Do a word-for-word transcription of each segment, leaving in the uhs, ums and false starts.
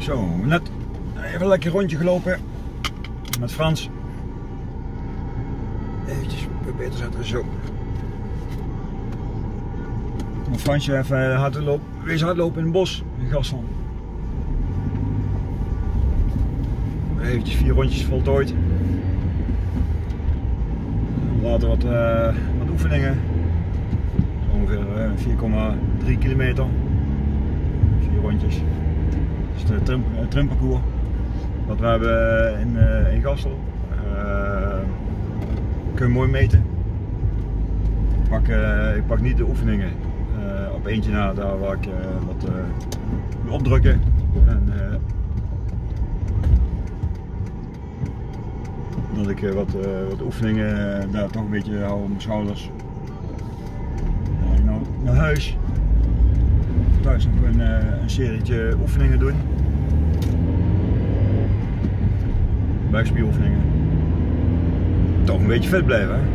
Zo, net even een lekker rondje gelopen met Frans. Eventjes beter zetten, zo. Om Fransje even hardlopen, wees hardlopen in het bos, in Gassel. Eventjes vier rondjes voltooid. Later wat, uh, wat oefeningen. Zo ongeveer uh, vier komma drie kilometer. Vier rondjes. Dat is de trim, uh, trimparcours wat we hebben in, uh, in Gassel. Uh, kun je mooi meten. Ik pak, uh, ik pak niet de oefeningen uh, op eentje na, daar waar ik uh, wat uh, opdrukken. En, uh, dat ik uh, wat, uh, wat oefeningen uh, daar toch een beetje hou op mijn schouders. Uh, nou, naar huis. Thuis nog een, uh, een serietje oefeningen doen. Buikspieroefeningen. Toch een beetje fit blijven, hè?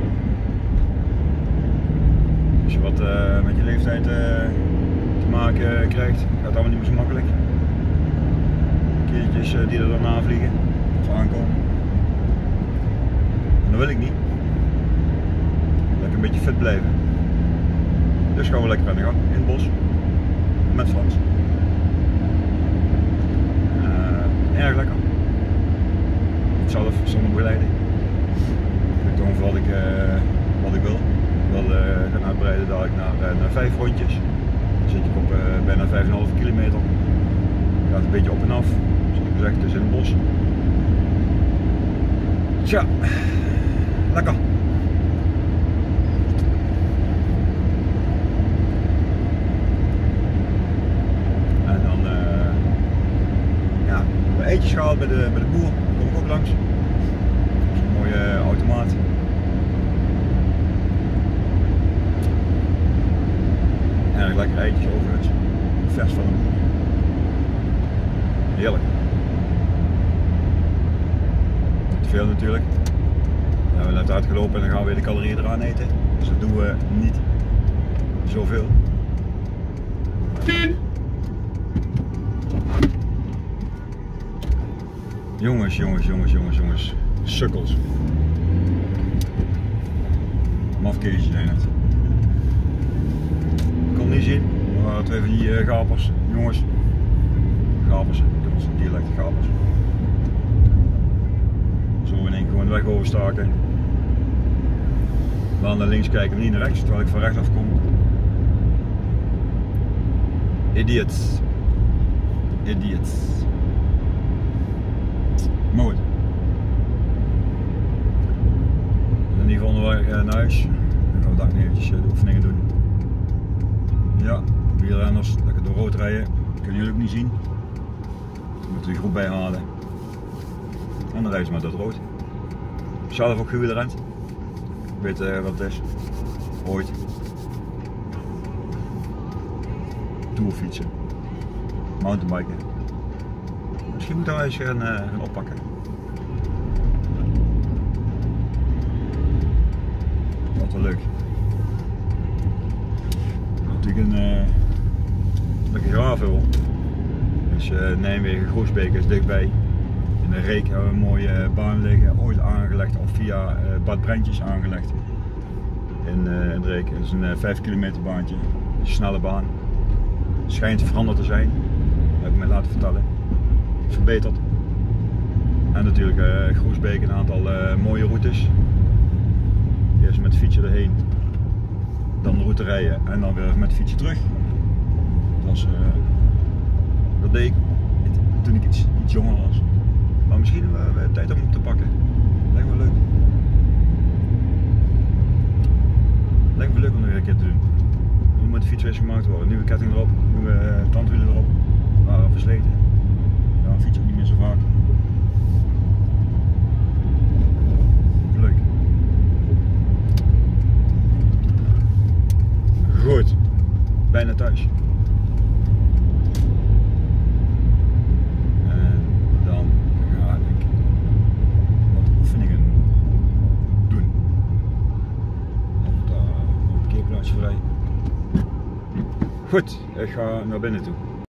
Als je wat uh, met je leeftijd uh, te maken krijgt, gaat het allemaal niet meer zo makkelijk. Keertjes uh, die er dan aanvliegen of aankomen. En dat wil ik niet. Lekker een beetje fit blijven. Dus gaan we lekker aan de gang in het bos. Met Frans. Uh, erg lekker. Ik zelf zonder begeleiding. Ik weet ongeveer wat ik, uh, wat ik wil. Ik wil uh, gaan uitbreiden dadelijk naar, uh, naar vijf rondjes. Dan zit ik op uh, bijna vijf komma vijf kilometer. Gaat een beetje op en af. Zoals ik gezegd, dus in het bos. Tja, lekker. En dan uh, ja, eetjes gehaald bij de, bij de boer. Daar kom ik ook langs. Dat is een mooie uh, automaat. Erg lekker eitjes overigens. Vers van de boer. Heerlijk. Te veel natuurlijk. We hebben net uitgelopen en dan gaan we weer de calorieën eraan eten. Dus dat doen we niet zoveel. Jongens, jongens, jongens, jongens, jongens. Sukkels. Mafkeesjes zijn het. Ik kon het niet zien. Er waren twee van die uh, gapers. Jongens. Gapers. Jongens, dialect gapers. Zo in één keer gewoon de weg overstaken. Wel naar links kijken, maar niet naar rechts, terwijl ik van rechts af kom. Idiots. Idiots. Maar goed. In ieder geval onderweg naar huis. Dan gaan we daar eventjes de oefeningen doen. Ja, wielrenners, lekker door rood rijden. Kunnen jullie ook niet zien. We moeten de groep bijhalen. En dan rijden ze maar door het rood. Zelf ook gewielrend. Ik weet uh, wat het is. Ooit. Tourfietsen. Mountainbiken. Misschien moeten we eens gaan, uh, gaan oppakken. Dat is wel leuk. Natuurlijk een uh, lekker gravel. Dus uh, Nijmegen, Groesbeek is dichtbij. In de Reek hebben we een mooie baan liggen, ooit aangelegd of via uh, Bad Brentjes aangelegd. In, uh, in de Reek. Het is een uh, vijf kilometer baantje, een snelle baan. Schijnt veranderd te zijn, dat heb ik me laten vertellen. Verbeterd. En natuurlijk uh, Groesbeek een aantal uh, mooie routes. Eerst met fietsen erheen, dan de route rijden en dan weer met fietsen terug. Dat, was, uh, dat deed ik toen ik iets, iets jonger was. Maar misschien hebben we tijd om hem te pakken. Lijkt me leuk. Lijkt me leuk om nog een keer te doen. Nu moet de fiets weer gemaakt worden. Nieuwe ketting erop, nieuwe uh, tandwielen erop. We waren versleten. Ja, fiets ook niet meer zo vaak. Leuk. Goed. Bijna thuis. Goed, ik ga naar binnen toe.